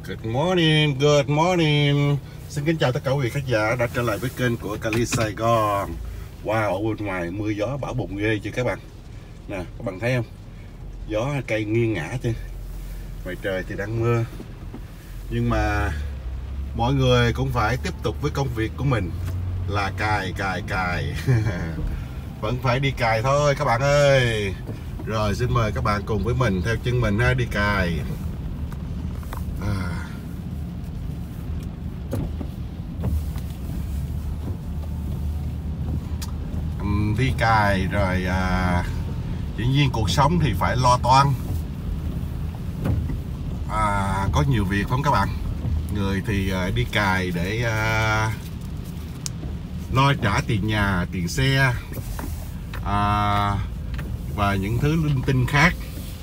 Good morning, good morning. Xin kính chào tất cả quý vị khán giả đã trở lại với kênh của Cali Sài Gòn. Wow, ở bên ngoài mưa gió bão bùng ghê chưa các bạn. Nè, các bạn thấy không? Gió cây nghiêng ngã chứ. Ngoài trời thì đang mưa. Nhưng mà mọi người cũng phải tiếp tục với công việc của mình là cài. Vẫn phải đi cài thôi các bạn ơi. Rồi xin mời các bạn cùng với mình theo chân mình ha, đi cài. Đi cài rồi dĩ nhiên cuộc sống thì phải lo toan, có nhiều việc không các bạn. Người thì đi cài để lo trả tiền nhà, tiền xe và những thứ linh tinh khác.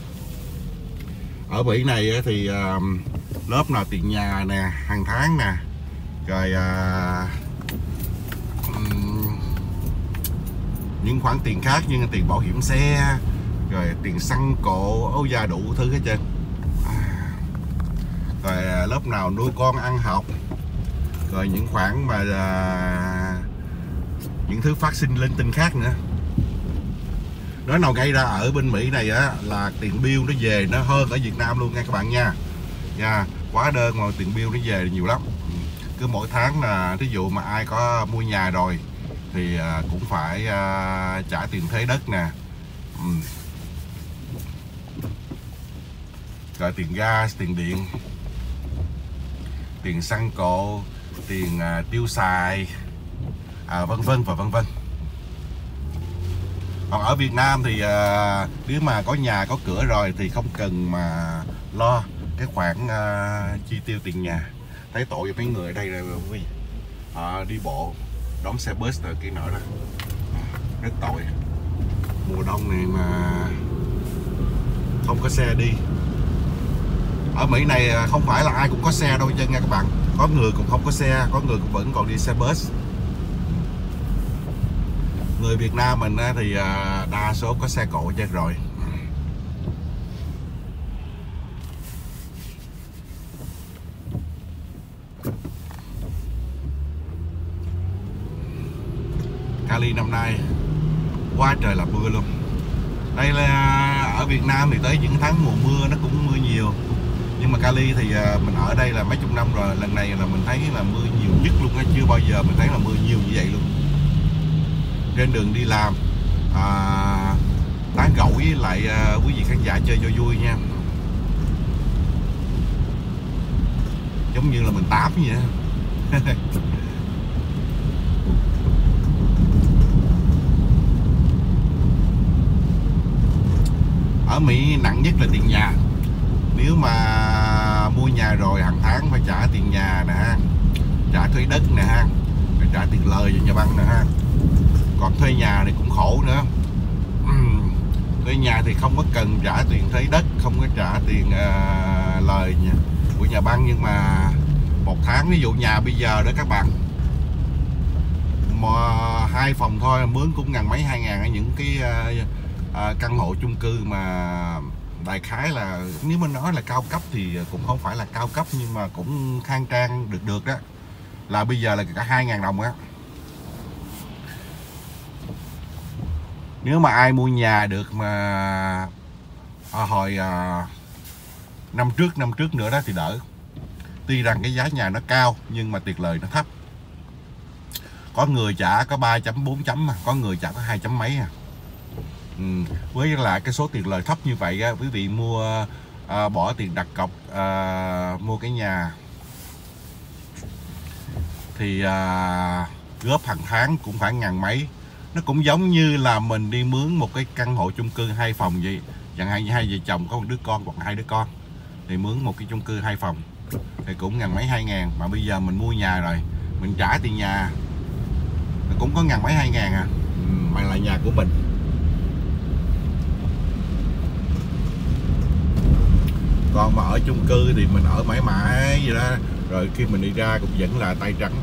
Ở Mỹ này thì lớp nào tiền nhà nè, hàng tháng nè, rồi những khoản tiền khác như tiền bảo hiểm xe, rồi tiền xăng cộ, áo da đủ thứ hết trơn. Rồi lớp nào nuôi con ăn học, rồi những khoản mà những thứ phát sinh linh tinh khác nữa. Nói nào gây ra ở bên Mỹ này á là tiền bill nó về nó hơn ở Việt Nam luôn nha các bạn nha. Hóa đơn mà tiền bill nó về nhiều lắm. Cứ mỗi tháng là ví dụ mà ai có mua nhà rồi thì cũng phải trả tiền thuế đất nè, rồi tiền gas, tiền điện, tiền xăng cộ, tiền tiêu xài, vân vân và vân vân. Còn ở Việt Nam thì nếu mà có nhà có cửa rồi thì không cần mà lo cái khoản chi tiêu tiền nhà. Thấy tội cho mấy người ở đây rồi quý vị, đi bộ đón xe bus rồi kia nọ đó, rất tội. Mùa đông này mà không có xe đi. Ở Mỹ này không phải là ai cũng có xe đâu chứ nha các bạn. Có người cũng không có xe, có người cũng vẫn còn đi xe bus. Người Việt Nam mình thì đa số có xe cộ chết rồi. Cali năm nay quá trời là mưa luôn. Đây là ở Việt Nam thì tới những tháng mùa mưa nó cũng mưa nhiều, nhưng mà Cali thì mình ở đây là mấy chục năm rồi, lần này là mình thấy là mưa nhiều nhất luôn á. Chưa bao giờ mình thấy là mưa nhiều như vậy luôn. Trên đường đi làm tán gẫu với lại quý vị khán giả chơi cho vui nha, giống như là mình tám vậy á. Ở Mỹ nặng nhất là tiền nhà. Nếu mà mua nhà rồi hàng tháng phải trả tiền nhà nè ha, trả thuế đất nè ha, phải trả tiền lời cho nhà băng nè ha. Còn thuê nhà thì cũng khổ nữa. Thuê nhà thì không có cần trả tiền thuế đất, không có trả tiền lời của nhà băng, nhưng mà một tháng ví dụ nhà bây giờ đó các bạn, mà 2 phòng thôi mướn cũng ngàn mấy 2.000 ở những cái căn hộ chung cư mà đại khái là nếu mà nói là cao cấp thì cũng không phải là cao cấp, nhưng mà cũng khang trang được đó, là bây giờ là cả 2.000 đồng á. Nếu mà ai mua nhà được mà hồi năm trước nữa đó thì đỡ. Tuy rằng cái giá nhà nó cao nhưng mà tiền lời nó thấp. Có người trả có 3 chấm 4 chấm mà, có người trả có 2 chấm mấy à. Với là cái số tiền lời thấp như vậy á, quý vị mua bỏ tiền đặt cọc mua cái nhà thì góp hàng tháng cũng phải ngàn mấy. Nó cũng giống như là mình đi mướn một cái căn hộ chung cư 2 phòng vậy. Chẳng hạn như hai vợ chồng có một đứa con hoặc 2 đứa con thì mướn một cái chung cư 2 phòng thì cũng ngàn mấy 2.000. Mà bây giờ mình mua nhà rồi, mình trả tiền nhà cũng có ngàn mấy 2.000 à, mà là nhà của mình. Còn mà ở chung cư thì mình ở mãi mãi vậy đó, rồi khi mình đi ra cũng vẫn là tay trắng.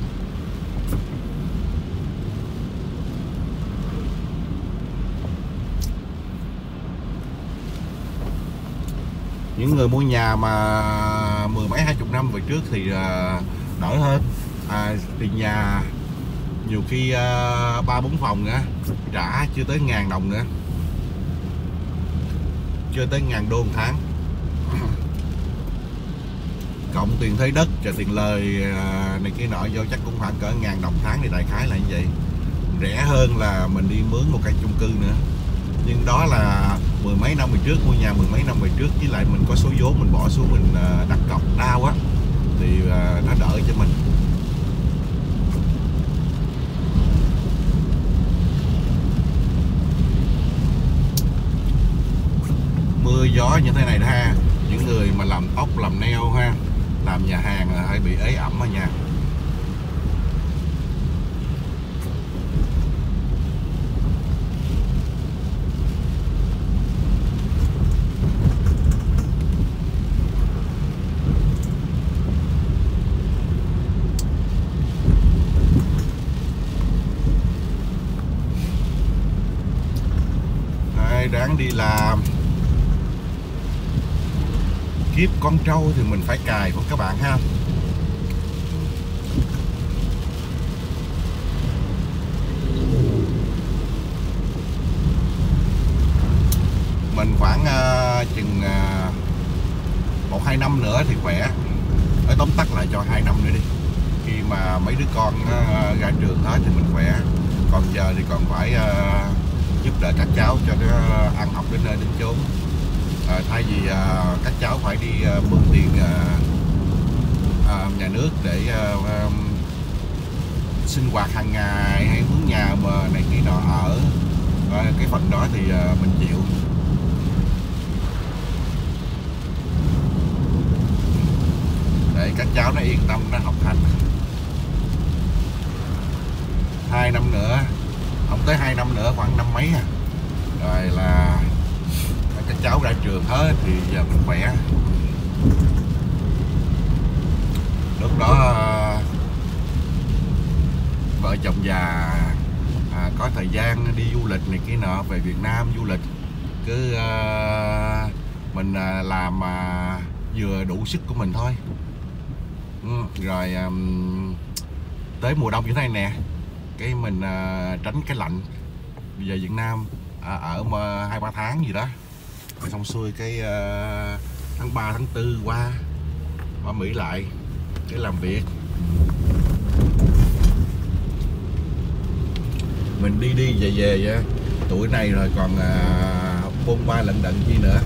Những người mua nhà mà 10 mấy 20 năm về trước thì đỡ hơn. Tiền nhà nhiều khi 3-4 phòng nữa trả chưa tới 1.000 đồng nữa, chưa tới 1.000 đô một tháng. Cộng tiền thuế đất và tiền lời này kia nọ vô chắc cũng khoảng cỡ 1.000 đồng tháng, thì đại khái là như vậy. Rẻ hơn là mình đi mướn một căn chung cư nữa. Nhưng đó là mười mấy năm về trước, mua nhà mười mấy năm về trước, với lại mình có số vốn mình bỏ xuống mình đặt cọc đau á thì nó đỡ cho mình. Mưa gió như thế này đó ha, những người mà làm tóc làm nail ha, làm nhà hàng là hay bị ế ẩm ở nhà. Ráng đi làm, kiếp con trâu thì mình phải cài của các bạn ha. Mình khoảng chừng 1-2 năm nữa thì khỏe. Nói tóm tắt lại cho 2 năm nữa đi, khi mà mấy đứa con ra trường hết thì mình khỏe. Còn giờ thì còn phải giúp đỡ các cháu cho nó ăn học đến nơi đến chốn. Thay vì các cháu phải đi mượn tiền nhà nước để sinh hoạt hàng ngày hay mướn nhà mà này kia nọ ở, cái phần đó thì mình chịu. Để các cháu nó yên tâm nó học hành. 2 năm nữa, không tới 2 năm nữa, khoảng năm mấy rồi là các cháu ra trường hết thì giờ mình khỏe. Lúc đó vợ chồng già có thời gian đi du lịch này kia nọ, về Việt Nam du lịch, cứ mình làm vừa đủ sức của mình thôi. Rồi tới mùa đông như thế này nè, cái mình tránh cái lạnh, về Việt Nam ở 2-3 tháng gì đó, rồi xong xuôi cái tháng 3 tháng 4 qua Mỹ lại để làm việc. Mình đi về vậy. Tuổi này rồi còn bôn ba lận đận chi nữa,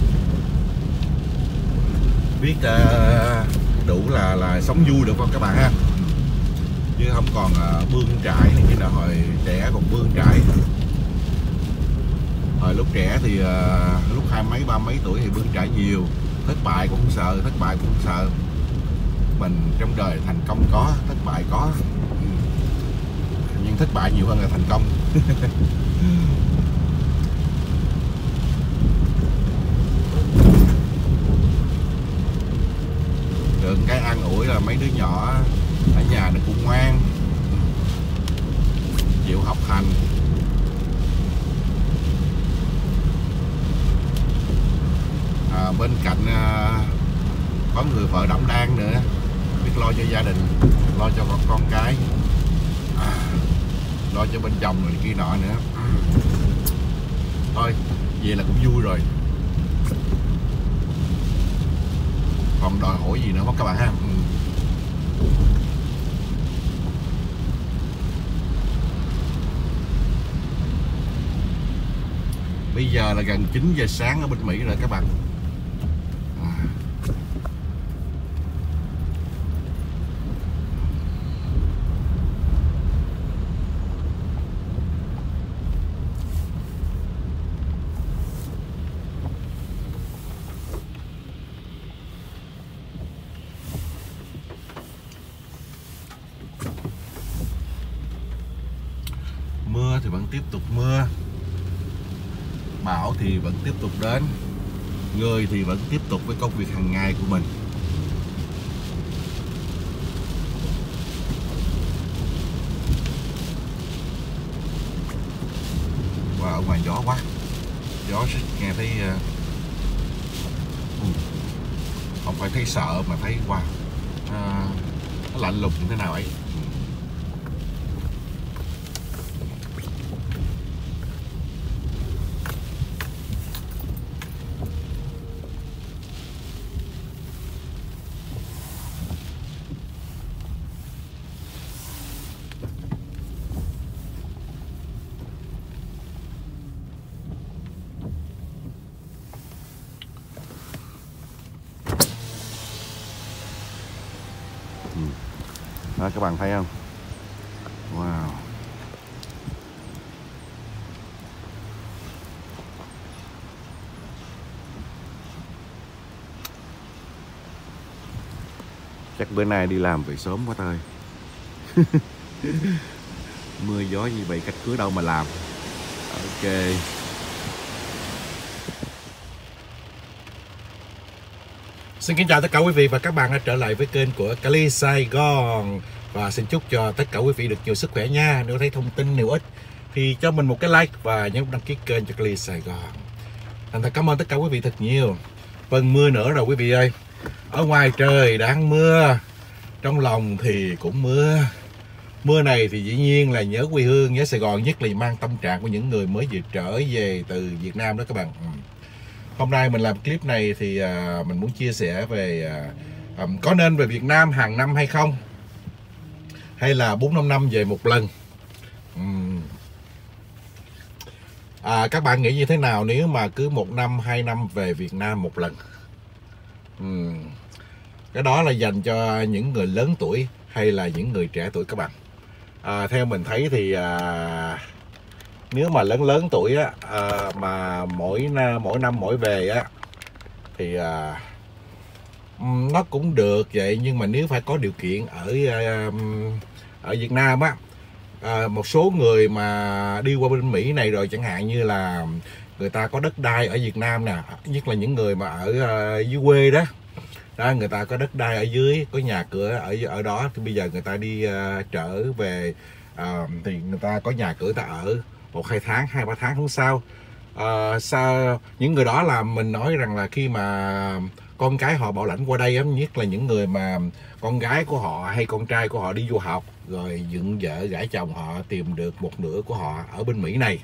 biết đủ là sống vui được không các bạn ha, chứ không còn bươn trải này kia nào. Hồi trẻ còn bươn trải, hồi lúc trẻ thì lúc 20 mấy 30 mấy tuổi thì bươn trải nhiều, thất bại cũng sợ, thất bại cũng sợ. Mình trong đời thành công có, thất bại có, nhưng thất bại nhiều hơn là thành công. Được cái an ủi là mấy đứa nhỏ ở nhà nó cũng ngoan, chịu học hành. Bên cạnh có người vợ đảm đang nữa, biết lo cho gia đình, lo cho con cái, lo cho bên chồng rồi kia nọ nữa. Thôi vậy là cũng vui rồi, còn đòi hỏi gì nữa không các bạn ha. Bây giờ là gần 9 giờ sáng ở bên Mỹ rồi các bạn. Mưa thì vẫn tiếp tục mưa, bão thì vẫn tiếp tục đến, người thì vẫn tiếp tục với công việc hàng ngày của mình. Và ở ngoài gió quá, gió nghe thấy không phải thấy sợ mà thấy wow, nó lạnh lùng như thế nào ấy. Đó, các bạn thấy không? Wow. Chắc bữa nay đi làm về sớm quá thôi. Mưa gió như vậy khách cứ đâu mà làm. Ok. Xin kính chào tất cả quý vị và các bạn đã trở lại với kênh của Cali Sài Gòn. Và xin chúc cho tất cả quý vị được nhiều sức khỏe nha. Nếu thấy thông tin hữu ích thì cho mình một cái like và nhấn đăng ký kênh cho Cali Sài Gòn. Thành thật cảm ơn tất cả quý vị thật nhiều. Vâng, mưa nữa rồi quý vị ơi. Ở ngoài trời đang mưa, trong lòng thì cũng mưa. Mưa này thì dĩ nhiên là nhớ quê hương, nhớ Sài Gòn, nhất là mang tâm trạng của những người mới vừa trở về từ Việt Nam đó các bạn. Hôm nay mình làm clip này thì mình muốn chia sẻ về có nên về Việt Nam hàng năm hay không, hay là 4-5 năm về một lần. Các bạn nghĩ như thế nào nếu mà cứ 1 năm 2 năm về Việt Nam một lần? Cái đó là dành cho những người lớn tuổi hay là những người trẻ tuổi các bạn? Theo mình thấy thì nếu mà lớn tuổi á, mà mỗi năm mỗi về á thì nó cũng được vậy, nhưng mà nếu phải có điều kiện ở Việt Nam á, một số người mà đi qua bên Mỹ này rồi, chẳng hạn như là người ta có đất đai ở Việt Nam nè, nhất là những người mà ở dưới quê đó, người ta có đất đai ở dưới, có nhà cửa ở đó, thì bây giờ người ta đi trở về thì người ta có nhà cửa, người ta ở 1-2 tháng, 2-3 tháng không sao. Sao những người đó là mình nói rằng là khi mà con cái họ bảo lãnh qua đây, nhất là những người mà con gái của họ hay con trai của họ đi du học rồi dựng vợ gả chồng, họ tìm được một nửa của họ ở bên Mỹ này,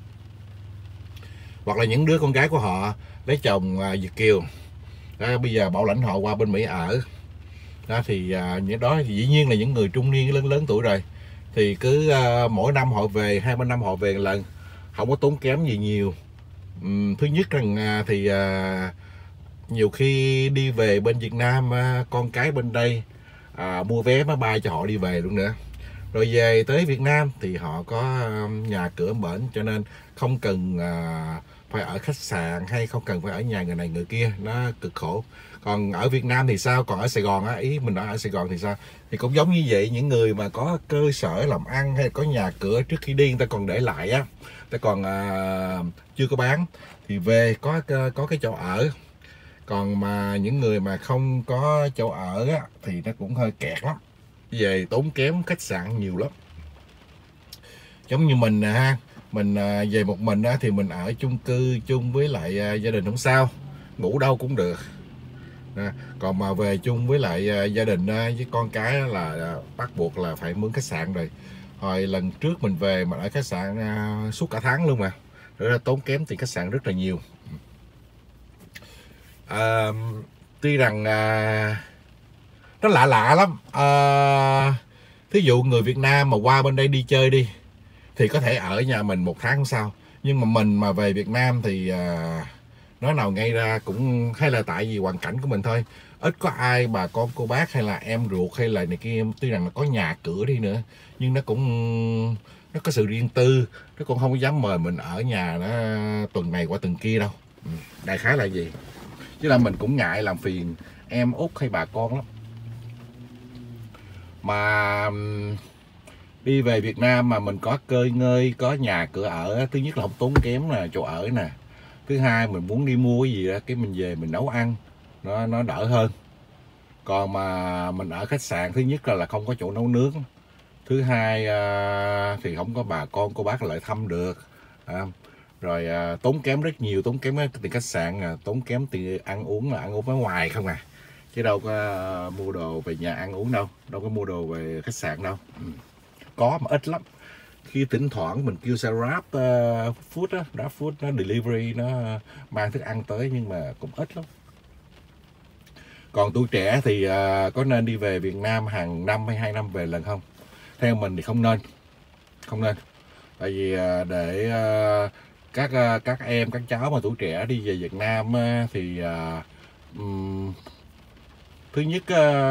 hoặc là những đứa con gái của họ lấy chồng Việt kiều đó, bây giờ bảo lãnh họ qua bên Mỹ ở đó, thì những đó thì dĩ nhiên là những người trung niên lớn tuổi rồi, thì cứ mỗi năm họ về, 2-3 năm họ về một lần, không có tốn kém gì nhiều. Thứ nhất rằng thì nhiều khi đi về bên Việt Nam, con cái bên đây mua vé máy bay cho họ đi về luôn nữa, rồi về tới Việt Nam thì họ có nhà cửa bển, cho nên không cần phải ở khách sạn hay không cần phải ở nhà người này người kia, nó cực khổ. Còn ở Việt Nam thì sao? Còn ở Sài Gòn á, ý mình nói ở Sài Gòn thì sao? Thì cũng giống như vậy, những người mà có cơ sở làm ăn hay có nhà cửa trước khi đi, người ta còn để lại á, ta còn chưa có bán thì về có cái chỗ ở. Còn mà những người mà không có chỗ ở á, thì nó cũng hơi kẹt lắm, về tốn kém khách sạn nhiều lắm. Giống như mình ha, mình về một mình á, thì mình ở chung cư chung với lại gia đình không sao, ngủ đâu cũng được. Còn mà về chung với lại gia đình với con cái là bắt buộc là phải mướn khách sạn rồi. Hồi lần trước mình về mà ở khách sạn suốt cả tháng luôn mà, rồi tốn kém tiền khách sạn rất là nhiều. Tuy rằng nó lạ lắm. Thí dụ người Việt Nam mà qua bên đây đi chơi đi thì có thể ở nhà mình 1 tháng không sao, nhưng mà mình mà về Việt Nam thì nói nào ngay ra cũng, hay là tại vì hoàn cảnh của mình thôi, ít có ai bà con cô bác hay là em ruột hay là này kia, tuy rằng là có nhà cửa đi nữa nhưng nó có sự riêng tư, nó cũng không có dám mời mình ở nhà nó tuần này qua tuần kia đâu. Đại khái là gì, chứ là mình cũng ngại làm phiền em út hay bà con lắm. Mà đi về Việt Nam mà mình có cơi ngơi, có nhà cửa ở, thứ nhất là không tốn kém nè, chỗ ở nè, thứ hai mình muốn đi mua cái gì đó cái mình về mình nấu ăn, nó đỡ hơn. Còn mà mình ở khách sạn, thứ nhất là không có chỗ nấu nướng, thứ hai thì không có bà con cô bác lại thăm được, rồi tốn kém rất nhiều, tốn kém tiền khách sạn, tốn kém tiền ăn uống, là ăn uống ở ngoài không à, chứ đâu có mua đồ về nhà ăn uống đâu, đâu có mua đồ về khách sạn đâu. Có mà ít lắm. Khi thỉnh thoảng mình kêu xe Grab food á, Grab food nó delivery, nó mang thức ăn tới, nhưng mà cũng ít lắm. Còn tuổi trẻ thì có nên đi về Việt Nam hàng năm hay 2 năm về lần không? Theo mình thì không nên. Không nên. Tại vì để các em, các cháu mà tuổi trẻ đi về Việt Nam thì thứ nhất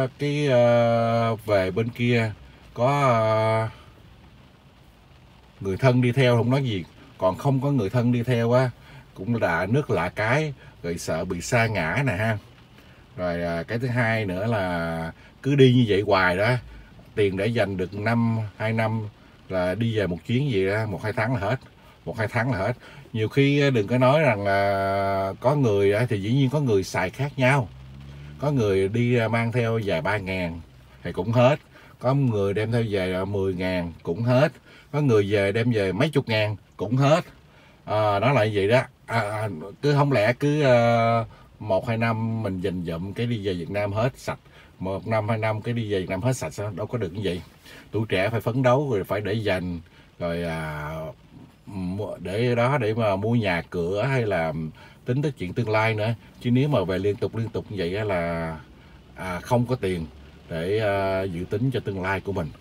về bên kia có người thân đi theo không nói gì, còn không có người thân đi theo á cũng là nước lạ cái, rồi sợ bị sa ngã nè ha. Rồi cái thứ hai nữa là cứ đi như vậy hoài đó, tiền để dành được 2 năm là đi về một chuyến gì đó 1-2 tháng là hết. 1-2 tháng là hết. Nhiều khi đừng có nói rằng là có người thì dĩ nhiên có người xài khác nhau. Có người đi mang theo vài 3.000 thì cũng hết. Có người đem theo về 10.000 cũng hết. Có người về đem về mấy chục ngàn cũng hết. Nó lại vậy đó. Cứ không lẽ cứ 1-2 năm mình dành dụm cái đi về Việt Nam hết sạch, 1 năm 2 năm cái đi về Việt Nam hết sạch, sao đâu có được như vậy. Tuổi trẻ phải phấn đấu, rồi phải để dành, rồi để đó để mà mua nhà cửa hay là tính tới chuyện tương lai nữa. Chứ nếu mà về liên tục như vậy là không có tiền để dự tính cho tương lai của mình.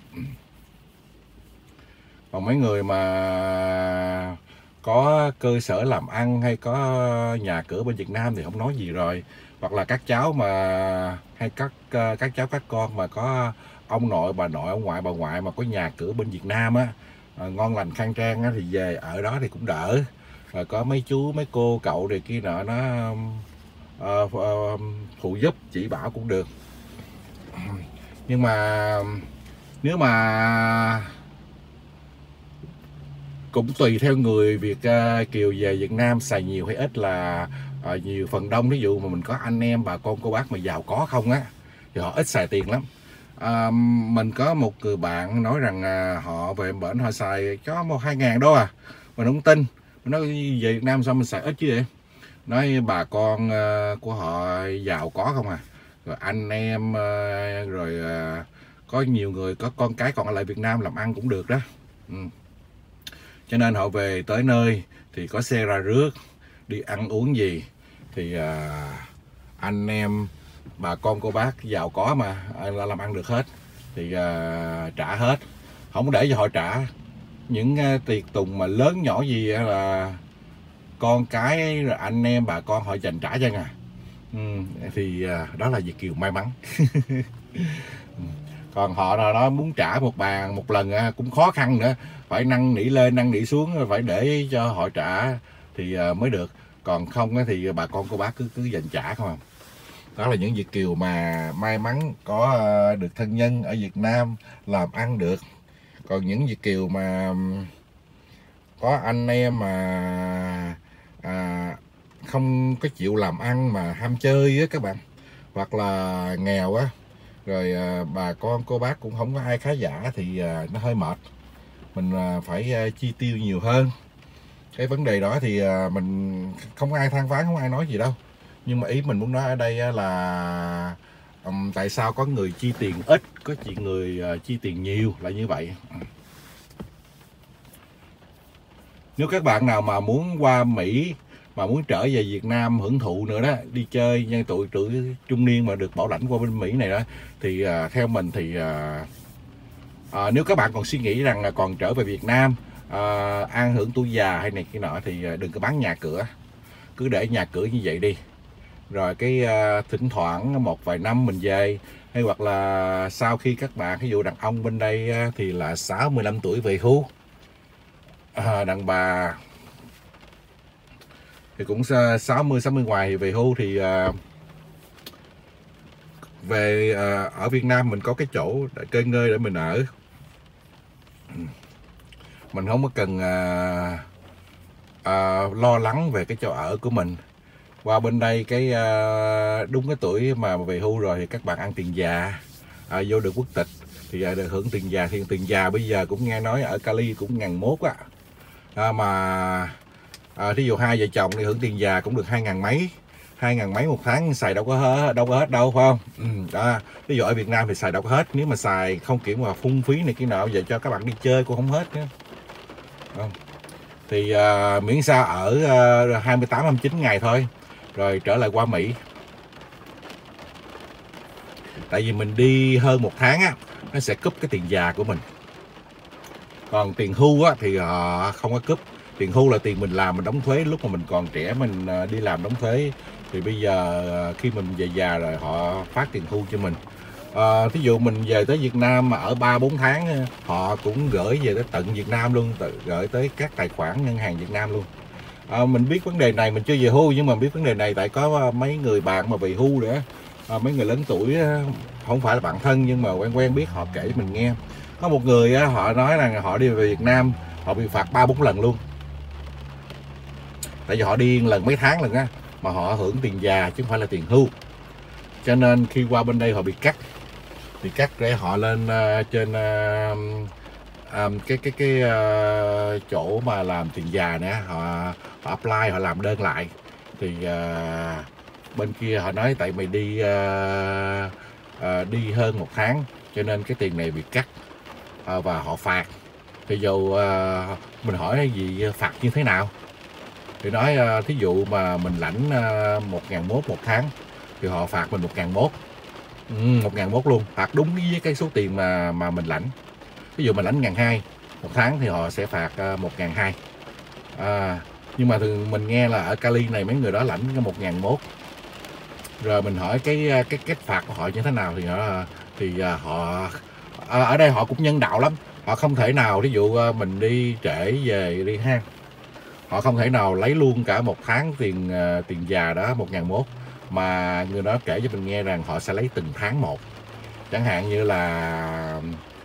Còn mấy người mà có cơ sở làm ăn hay có nhà cửa bên Việt Nam thì không nói gì rồi. Hoặc là các cháu mà hay các cháu các con mà có ông nội bà nội, ông ngoại bà ngoại mà có nhà cửa bên Việt Nam á, ngon lành khang trang á, thì về ở đó thì cũng đỡ. Rồi có mấy chú mấy cô cậu này kia nọ nó phụ giúp chỉ bảo cũng được. Nhưng mà nếu mà cũng tùy theo người Việt kiều về Việt Nam xài nhiều hay ít là nhiều. Phần đông ví dụ mà mình có anh em bà con cô bác mà giàu có không á thì họ ít xài tiền lắm. Mình có một người bạn nói rằng họ về bển họ xài có 1-2 ngàn đô à. Mình không tin. Mình nói về Việt Nam sao mình xài ít chứ vậy. Nói bà con của họ giàu có không à. Rồi anh em rồi có nhiều người có con cái còn ở lại Việt Nam làm ăn cũng được đó. Cho nên họ về tới nơi thì có xe ra rước, đi ăn uống gì thì anh em bà con cô bác giàu có mà làm ăn được hết thì trả hết, không để cho họ trả. Những tiệc tùng mà lớn nhỏ gì là con cái rồi anh em bà con họ dành trả cho à. Thì đó là Việt kiều may mắn. Còn họ nó muốn trả một bàn một lần cũng khó khăn nữa, phải năn nỉ lên năn nỉ xuống, phải để cho họ trả thì mới được. Còn không thì bà con cô bác cứ dành trả không à. Đó là những Việt kiều mà may mắn có được thân nhân ở Việt Nam làm ăn được. Còn những Việt kiều mà có anh em mà không có chịu làm ăn mà ham chơi á các bạn, hoặc là nghèo á, rồi bà con cô bác cũng không có ai khá giả thì nó hơi mệt. Mình phải chi tiêu nhiều hơn. Cái vấn đề đó thì mình không ai than vãn, không ai nói gì đâu. Nhưng mà ý mình muốn nói ở đây là tại sao có người chi tiền ít, có người chi tiền nhiều là như vậy. Nếu các bạn nào mà muốn qua Mỹ mà muốn trở về Việt Nam hưởng thụ nữa đó, đi chơi nhân tuổi trung niên mà được bảo lãnh qua bên Mỹ này đó, thì theo mình thì nếu các bạn còn suy nghĩ rằng là còn trở về Việt Nam an hưởng tuổi già hay này kia nọ thì đừng có bán nhà cửa, cứ để nhà cửa như vậy đi. Rồi cái thỉnh thoảng một vài năm mình về, hay hoặc là sau khi các bạn, ví dụ đàn ông bên đây thì là 65 tuổi về hưu, đàn bà thì cũng 60 ngoài thì về hưu thì về ở Việt Nam mình có cái chỗ để kê ngơi để mình ở. Mình không có cần lo lắng về cái chỗ ở của mình. Qua bên đây cái đúng cái tuổi mà về hưu rồi thì các bạn ăn tiền già, vô được quốc tịch thì được hưởng tiền già. Thì tiền già bây giờ cũng nghe nói ở Cali cũng 1.100 á, mà thí dụ hai vợ chồng thì hưởng tiền già cũng được 2.000 mấy. 2.000 mấy một tháng xài đâu có hết đâu, phải không? Đó, ví dụ ở Việt Nam thì xài đâu có hết, nếu mà xài không kiểu mà phung phí này kia nọ, về cho các bạn đi chơi cũng không hết nữa. Không. Thì miễn sao ở 28-29 ngày thôi, rồi trở lại qua Mỹ. Tại vì mình đi hơn 1 tháng á, nó sẽ cúp cái tiền già của mình. Còn tiền hưu á thì họ không có cúp. Tiền hưu là tiền mình làm, mình đóng thuế lúc mà mình còn trẻ, mình đi làm đóng thuế. Thì bây giờ khi mình về già rồi họ phát tiền hưu cho mình. Thí dụ mình về tới Việt Nam mà ở 3-4 tháng, họ cũng gửi về tới tận Việt Nam luôn, gửi tới các tài khoản ngân hàng Việt Nam luôn. Mình biết vấn đề này, mình chưa về hưu nhưng mà biết vấn đề này tại có mấy người bạn mà về hưu nữa. Mấy người lớn tuổi, không phải là bạn thân nhưng mà quen biết, họ kể mình nghe. Có một người họ nói rằng họ đi về Việt Nam, họ bị phạt 3-4 lần luôn. Tại vì họ đi lần mấy tháng lần á, mà họ hưởng tiền già chứ không phải là tiền hưu. Cho nên khi qua bên đây họ bị cắt để họ lên trên cái chỗ mà làm tiền già nữa, họ apply, họ làm đơn lại. Thì bên kia họ nói tại mày đi hơn 1 tháng cho nên cái tiền này bị cắt và họ phạt. Thì dù mình hỏi gì phạt như thế nào thì nói thí dụ mà mình lãnh 1.001 một tháng thì họ phạt mình 1.001. 1.001 luôn, phạt đúng với cái số tiền mà mình lãnh. Ví dụ mình lãnh 1.200 một tháng thì họ sẽ phạt 1.200. Nhưng mà thường mình nghe là ở Cali này mấy người đó lãnh cái 1.001. Rồi mình hỏi cái cách phạt của họ như thế nào thì họ ở đây họ cũng nhân đạo lắm. Họ không thể nào, ví dụ mình đi trễ về đi ha, họ không thể nào lấy luôn cả 1 tháng tiền già đó 1.001, mà người đó kể cho mình nghe rằng họ sẽ lấy từng tháng một. Chẳng hạn như là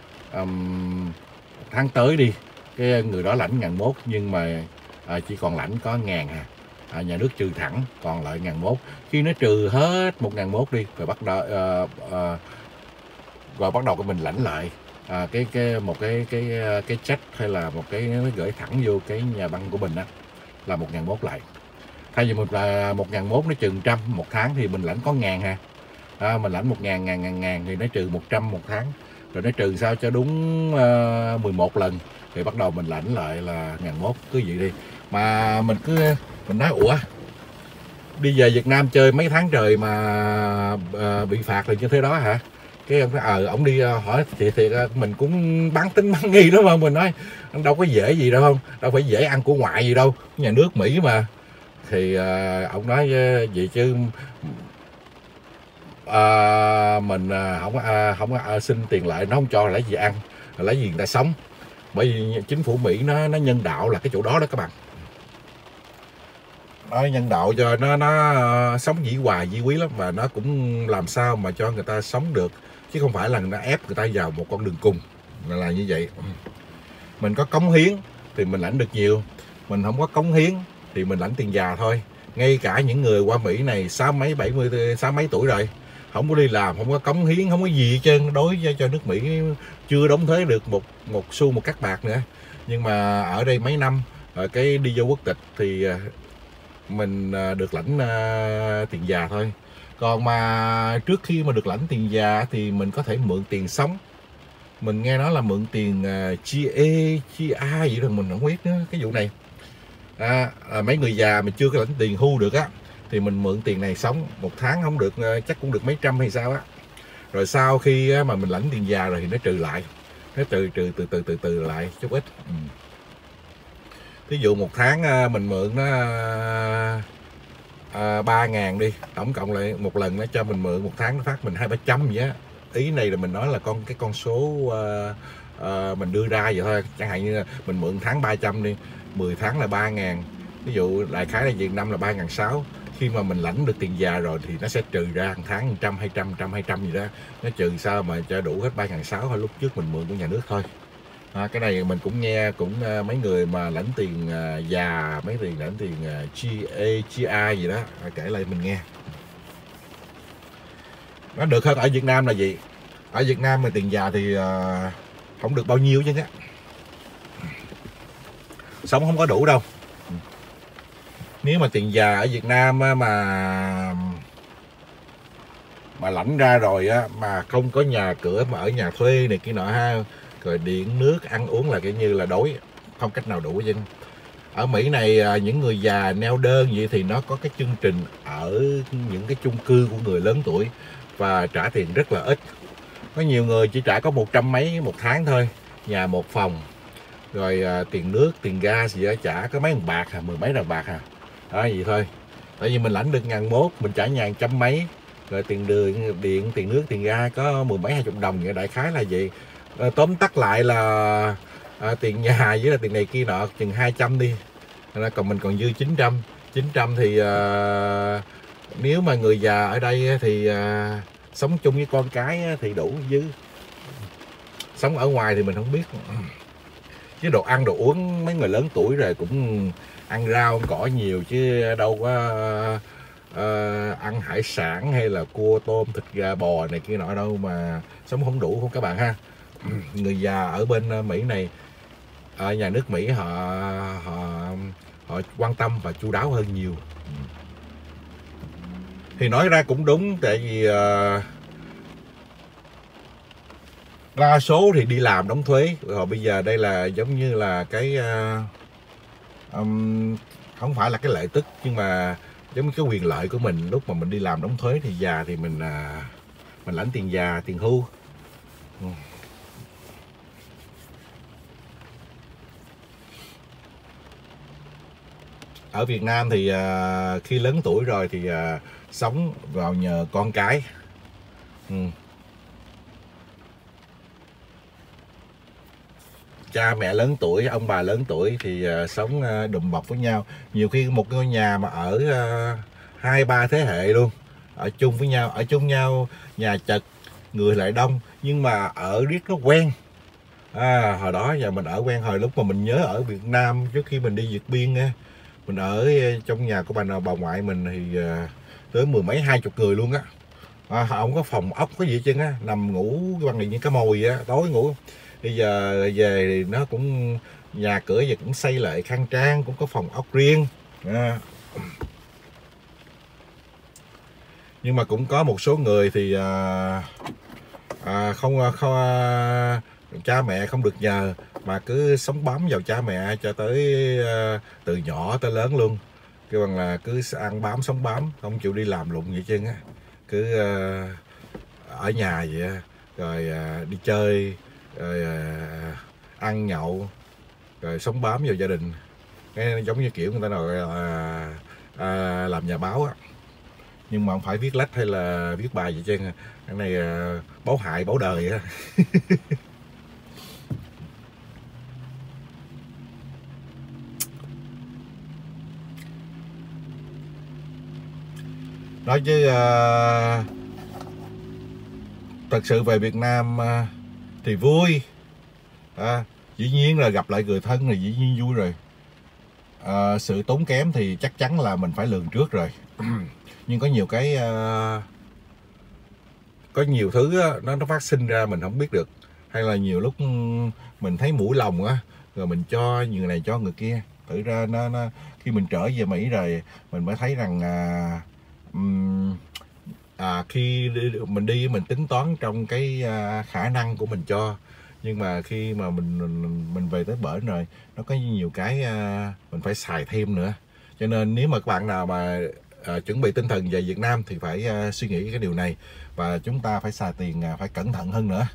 tháng tới đi, cái người đó lãnh 1.001 nhưng mà chỉ còn lãnh có 1.000 nhà nước trừ thẳng còn lại 1.001. Khi nó trừ hết 1.001 đi rồi bắt đầu mình lãnh lại cái check hay là một cái nó gửi thẳng vô cái nhà băng của mình á là 1.001 lại. Thay vì là 1.001 nó trừ 100 một tháng thì mình lãnh có 1.000 mình lãnh 1.000 thì nó trừ 100 một tháng, rồi nó trừ sao cho đúng 11 lần thì bắt đầu mình lãnh lại là 1.001. Cứ vậy đi mà mình nói ủa, đi về Việt Nam chơi mấy tháng trời mà bị phạt là như thế đó hả? Cái ông đi hỏi thiệt mình cũng bán tính bán nghi đó mà. Mình nói đâu có dễ gì đâu, không đâu phải dễ ăn của ngoại gì đâu, nhà nước Mỹ mà. Thì ông nói vậy chứ mình không xin tiền lại, nó không cho lấy gì ăn, lấy gì người ta sống. Bởi vì chính phủ Mỹ nó nhân đạo là cái chỗ đó đó các bạn. Nó nhân đạo cho nó sống dĩ hòa vi quý lắm, và nó cũng làm sao mà cho người ta sống được, chứ không phải là nó ép người ta vào một con đường cùng, là như vậy. Mình có cống hiến thì mình lãnh được nhiều, mình không có cống hiến thì mình lãnh tiền già thôi. Ngay cả những người qua Mỹ này 60 mấy tuổi rồi, không có đi làm, không có cống hiến, không có gì hết trơn, đối với cho nước Mỹ chưa đóng thuế được một xu một cắc bạc nữa. Nhưng mà ở đây mấy năm rồi cái đi vô quốc tịch thì mình được lãnh tiền già thôi. Còn mà trước khi mà được lãnh tiền già thì mình có thể mượn tiền sống. Mình nghe nói là mượn tiền chia A gì đó, mình không biết nữa cái vụ này. Mấy người già mà chưa có lãnh tiền hưu được á thì mình mượn tiền này sống 1 tháng không được, chắc cũng được mấy trăm hay sao á. Rồi sau khi mà mình lãnh tiền già rồi thì nó trừ lại, nó trừ từ lại chút ít. Ví dụ 1 tháng mình mượn nó 3.000 đi, tổng cộng lại một lần nó cho mình mượn 1 tháng nó phát mình 200-300 vậy á. Ý này là mình nói là cái con số mình đưa ra vậy thôi. Chẳng hạn như mình mượn tháng 300 đi, 10 tháng là 3.000. Ví dụ đại khái là Việt Nam là 3.600. Khi mà mình lãnh được tiền già rồi thì nó sẽ trừ ra hàng tháng 100, 200 gì đó. Nó trừ sao mà cho đủ hết 3.600 thôi, lúc trước mình mượn của nhà nước thôi. Cái này mình cũng nghe mấy người mà lãnh tiền già, mấy tiền lãnh tiền chia gì đó kể lại mình nghe. Nó được hơn ở Việt Nam là gì? Ở Việt Nam mà tiền già thì không được bao nhiêu chứ á. Sống không có đủ đâu. Nếu mà tiền già ở Việt Nam á, mà lãnh ra rồi á, mà không có nhà cửa mà ở nhà thuê này kia nọ ha, rồi điện nước ăn uống là kiểu như là đói, không cách nào đủ chứ. Ở Mỹ này những người già neo đơn vậy thì nó có cái chương trình ở những cái chung cư của người lớn tuổi và trả tiền rất là ít. Có nhiều người chỉ trả có 100 mấy một tháng thôi, nhà một phòng, rồi tiền nước tiền gas gì đó trả có mấy đồng bạc à, 10 mấy đồng bạc à, đó vậy thôi. Tại vì mình lãnh được 1.100, mình trả nhà 100 mấy, rồi tiền đường điện tiền nước tiền ga có 10 mấy 20 đồng vậy, đại khái là vậy. Tóm tắt lại là tiền nhà với là tiền này kia nọ chừng 200 đi, còn mình còn dư 900. 900 thì nếu mà người già ở đây thì sống chung với con cái thì đủ dư. Sống ở ngoài thì mình không biết. Chứ đồ ăn đồ uống mấy người lớn tuổi rồi cũng ăn rau ăn cỏ nhiều chứ đâu có ăn hải sản hay là cua tôm thịt gà bò này kia nọ đâu mà sống không đủ không các bạn ha. Người già ở bên Mỹ này, ở nhà nước Mỹ họ quan tâm và chu đáo hơn nhiều. Thì nói ra cũng đúng, tại vì đa số thì đi làm đóng thuế, rồi bây giờ đây là giống như là cái không phải là cái lợi tức, nhưng mà giống như cái quyền lợi của mình lúc mà mình đi làm đóng thuế thì già thì mình lãnh tiền già, tiền hưu. Ở Việt Nam thì khi lớn tuổi rồi thì sống vào nhờ con cái. Cha mẹ lớn tuổi, ông bà lớn tuổi thì sống đùm bọc với nhau. Nhiều khi một ngôi nhà mà ở 2-3 thế hệ luôn, ở chung với nhau, ở chung nhau, nhà chật, người lại đông, nhưng mà ở riết nó quen. Hồi đó giờ mình ở quen, hồi lúc mà mình nhớ ở Việt Nam trước khi mình đi vượt biên á, mình ở trong nhà của bà ngoại mình thì tới 10 mấy 20 người luôn á. Không có phòng ốc có gì hết trơn á, nằm ngủ bằng như cá mồi á, tối ngủ. Bây giờ về thì nó cũng nhà cửa giờ cũng xây lại khang trang, cũng có phòng ốc riêng. Nhưng mà cũng có một số người thì không cha mẹ không được nhờ mà cứ sống bám vào cha mẹ cho tới từ nhỏ tới lớn luôn. Cái bằng là cứ ăn bám sống bám, không chịu đi làm lụng vậy chứ á, cứ ở nhà vậy á, rồi đi chơi, rồi ăn nhậu, rồi sống bám vào gia đình. Cái giống như kiểu người ta nói là làm nhà báo á, nhưng mà không phải viết lách hay là viết bài vậy chứ, cái này báo hại báo đời á. Nói chứ thật sự về Việt Nam thì vui, dĩ nhiên là gặp lại người thân là dĩ nhiên vui rồi. Sự tốn kém thì chắc chắn là mình phải lường trước rồi. Nhưng có nhiều cái có nhiều thứ á, nó phát sinh ra mình không biết được, hay là nhiều lúc mình thấy mũi lòng á, rồi mình cho người này cho người kia. Thực ra nó khi mình trở về Mỹ rồi mình mới thấy rằng khi mình đi mình tính toán trong cái khả năng của mình cho, nhưng mà khi mà mình về tới bển rồi nó có nhiều cái mình phải xài thêm nữa. Cho nên nếu mà các bạn nào mà chuẩn bị tinh thần về Việt Nam thì phải suy nghĩ cái điều này, và chúng ta phải xài tiền phải cẩn thận hơn nữa.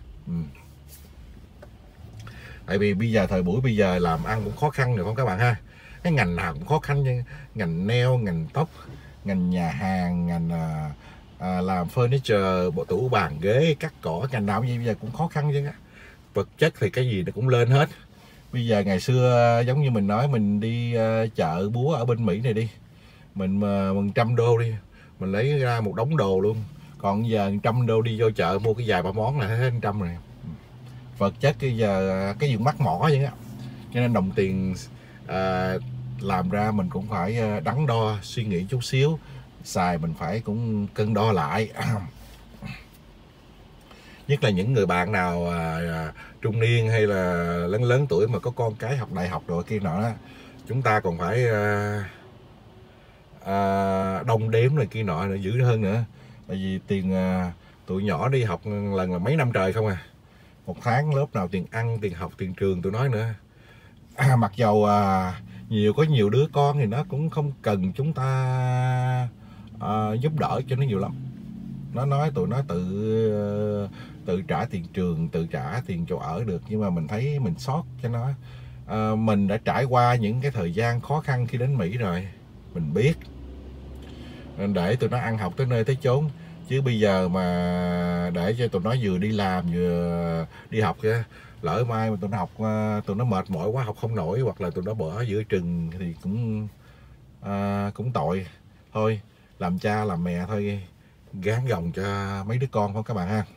Tại vì bây giờ thời buổi bây giờ làm ăn cũng khó khăn được không các bạn ha. Cái ngành nào cũng khó khăn như ngành nail, ngành tóc, ngành nhà hàng, ngành làm furniture, bộ tủ bàn ghế, cắt cỏ, ngành nào gì bây giờ cũng khó khăn chứ. Vật chất thì cái gì nó cũng lên hết. Bây giờ ngày xưa giống như mình nói, mình đi chợ búa ở bên Mỹ này đi, mình $100 đi, mình lấy ra một đống đồ luôn. Còn giờ $100 đi vô chợ mua cái vài ba món là hết 100 rồi. Vật chất bây giờ cái gì mắc mỏ vậy á, cho nên đồng tiền làm ra mình cũng phải đắn đo suy nghĩ chút xíu, xài mình phải cũng cân đo lại. Nhất là những người bạn nào trung niên hay là lớn tuổi mà có con cái học đại học rồi kia nọ đó, chúng ta còn phải đông đếm này kia nọ nữa, dữ hơn nữa. Tại vì tiền tụi nhỏ đi học lần là mấy năm trời không à, một tháng lớp nào tiền ăn, tiền học, tiền trường tụi nói nữa. Mặc dầu có nhiều đứa con thì nó cũng không cần chúng ta giúp đỡ cho nó nhiều lắm. Nó nói tụi nó tự trả tiền trường, tự trả tiền chỗ ở được, nhưng mà mình thấy mình sót cho nó. Mình đã trải qua những cái thời gian khó khăn khi đến Mỹ rồi, mình biết, để tụi nó ăn học tới nơi tới chốn. Chứ bây giờ mà để cho tụi nó vừa đi làm vừa đi học kia, lỡ mai mà tụi nó học, tụi nó mệt mỏi quá học không nổi, hoặc là tụi nó bỏ giữa chừng thì cũng tội. Thôi làm cha làm mẹ thôi, gán gồng cho mấy đứa con không các bạn ha.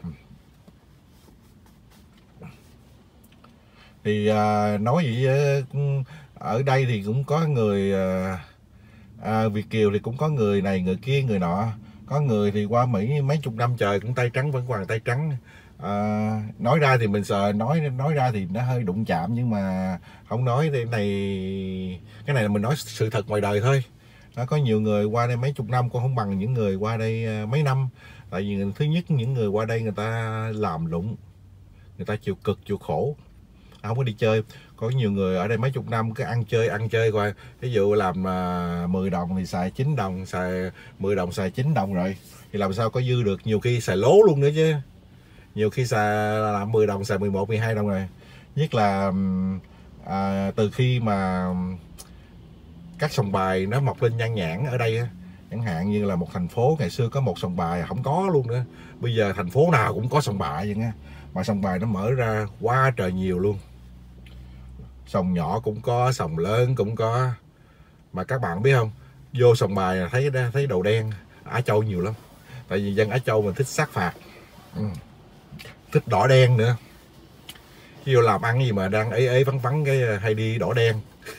Thì nói vậy, ở đây thì cũng có người Việt kiều thì cũng có người này người kia người nọ. Có người thì qua Mỹ mấy chục năm trời cũng tay trắng vẫn còn tay trắng. Nói ra thì mình sợ, nói ra thì nó hơi đụng chạm, nhưng mà không nói thì cái này là mình nói sự thật ngoài đời thôi. Nó có nhiều người qua đây mấy chục năm cũng không bằng những người qua đây mấy năm. Tại vì thứ nhất, những người qua đây người ta làm lụng, người ta chịu cực chịu khổ, không có đi chơi. Có nhiều người ở đây mấy chục năm cứ ăn chơi qua. Ví dụ làm 10 đồng thì xài 9 đồng, xài 10 đồng xài 9 đồng rồi, thì làm sao có dư được. Nhiều khi xài lố luôn nữa chứ. Nhiều khi xài làm 10 đồng xài 11, 12 đồng rồi. Nhất là từ khi mà các sòng bài nó mọc lên nhan nhản ở đây, chẳng hạn như là một thành phố ngày xưa có một sòng bài không có luôn nữa, bây giờ thành phố nào cũng có sòng bài vậy nha. Mà sòng bài nó mở ra quá trời nhiều luôn, sòng nhỏ cũng có, sòng lớn cũng có. Mà các bạn biết không, vô sòng bài thấy đầu đen Á Châu nhiều lắm. Tại vì dân Á Châu mình thích sát phạt, thích đỏ đen nữa. Vô làm ăn gì mà đang ế vắng cái hay đi đỏ đen.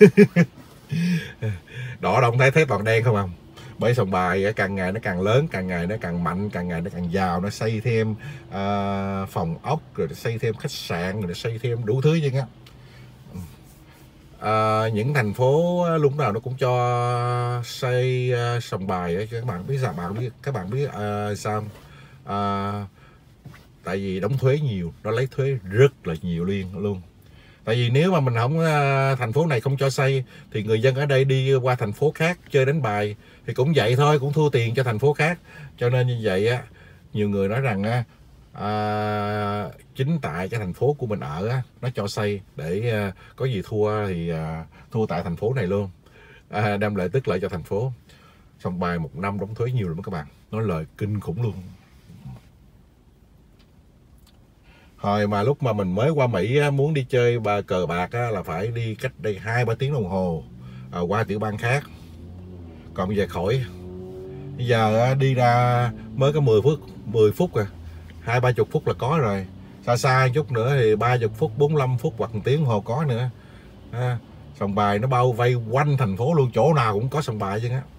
Đỏ đâu không thấy toàn đen không không. Bởi sòng bài càng ngày nó càng lớn, càng ngày nó càng mạnh, càng ngày nó càng giàu. Nó xây thêm phòng ốc, rồi nó xây thêm khách sạn, rồi nó xây thêm đủ thứ chứ á. Những thành phố lúc nào nó cũng cho xây sòng bài ấy. Các bạn biết sao? Các bạn biết sao? Tại vì đóng thuế nhiều, nó lấy thuế rất là nhiều luôn. Tại vì nếu mà mình không, thành phố này không cho xây thì người dân ở đây đi qua thành phố khác chơi đánh bài thì cũng vậy thôi, cũng thua tiền cho thành phố khác. Cho nên như vậy á, nhiều người nói rằng chính tại cái thành phố của mình ở nó cho xây để có gì thua thì thua tại thành phố này luôn, đem lại tức lợi cho thành phố. Sòng bài một năm đóng thuế nhiều lắm các bạn, nói lời kinh khủng luôn. Hồi mà lúc mà mình mới qua Mỹ muốn đi chơi cờ bạc là phải đi cách đây 2-3 tiếng đồng hồ qua tiểu bang khác. Còn bây giờ khỏi. Bây giờ đi ra mới có 10 phút 20-30 phút là có rồi. Xa chút nữa thì 30 phút, 45 phút hoặc 1 tiếng đồng hồ có nữa. Sòng bài nó bao vây quanh thành phố luôn, chỗ nào cũng có sòng bài chứ á.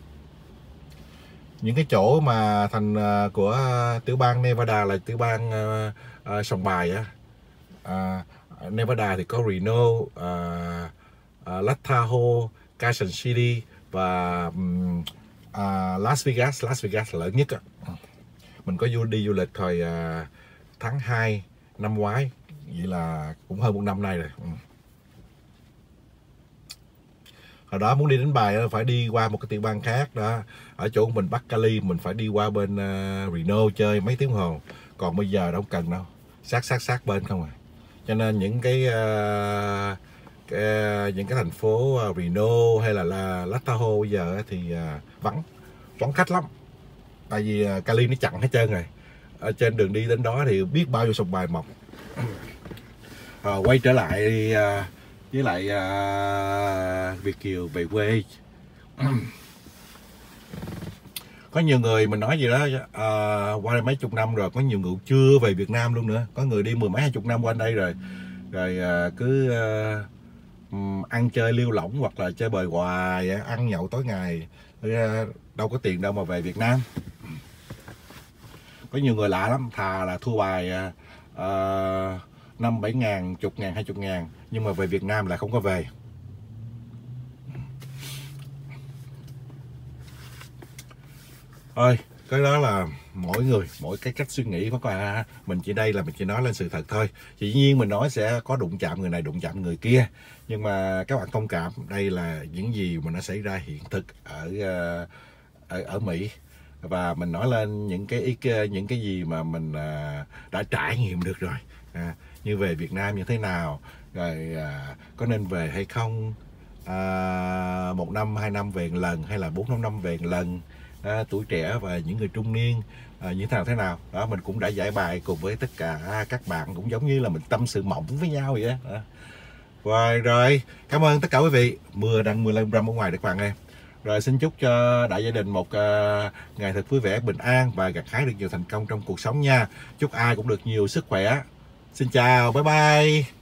Những cái chỗ mà của tiểu bang Nevada là tiểu bang sòng bài Nevada thì có Reno, Lake Tahoe, Carson City và Las Vegas. Las Vegas là lớn nhất. Mình có đi du lịch hồi tháng 2 năm ngoái, vậy là cũng hơn 1 năm nay rồi. Hồi đó muốn đi đánh bài phải đi qua một cái tiểu bang khác đó. Ở chỗ mình Bắc Cali mình phải đi qua bên Reno chơi mấy tiếng hồ. Còn bây giờ đâu cần đâu, sát bên không à. Cho nên những cái thành phố Reno hay là Lake Tahoe bây giờ thì vắng khách lắm. Tại vì Cali nó chặn hết trơn rồi. Ở trên đường đi đến đó thì biết bao nhiêu sòng bài mọc. Quay trở lại với lại Việt kiều về quê. Có nhiều người mình nói gì đó qua đây mấy chục năm rồi, có nhiều người chưa về Việt Nam luôn nữa. Có người đi 10 mấy 20 năm qua đây rồi cứ ăn chơi liêu lỏng hoặc là chơi bời hoài, ăn nhậu tối ngày, đâu có tiền đâu mà về Việt Nam. Có nhiều người lạ lắm, thà là thua bài 5-7 ngàn, 10 ngàn, 20 ngàn, nhưng mà về Việt Nam lại không có về. Thôi cái đó là mỗi người mỗi cái cách suy nghĩ của mình. Chỉ đây là mình chỉ nói lên sự thật thôi. Dĩ nhiên mình nói sẽ có đụng chạm người này, đụng chạm người kia, nhưng mà các bạn thông cảm, đây là những gì mà nó xảy ra hiện thực ở Mỹ, và mình nói lên những cái gì mà mình đã trải nghiệm được rồi. Như về Việt Nam như thế nào, rồi có nên về hay không, 1 năm 2 năm về một lần hay là 4-5 năm về một lần, tuổi trẻ và những người trung niên như thế nào đó, mình cũng đã giải bài cùng với tất cả các bạn, cũng giống như là mình tâm sự mỏng với nhau vậy đó. Rồi cảm ơn tất cả quý vị. Mưa đang mưa lên râm ở ngoài các bạn ơi. Rồi xin chúc cho đại gia đình một ngày thật vui vẻ, bình an và gặt hái được nhiều thành công trong cuộc sống nha. Chúc ai cũng được nhiều sức khỏe. Xin chào, bye bye.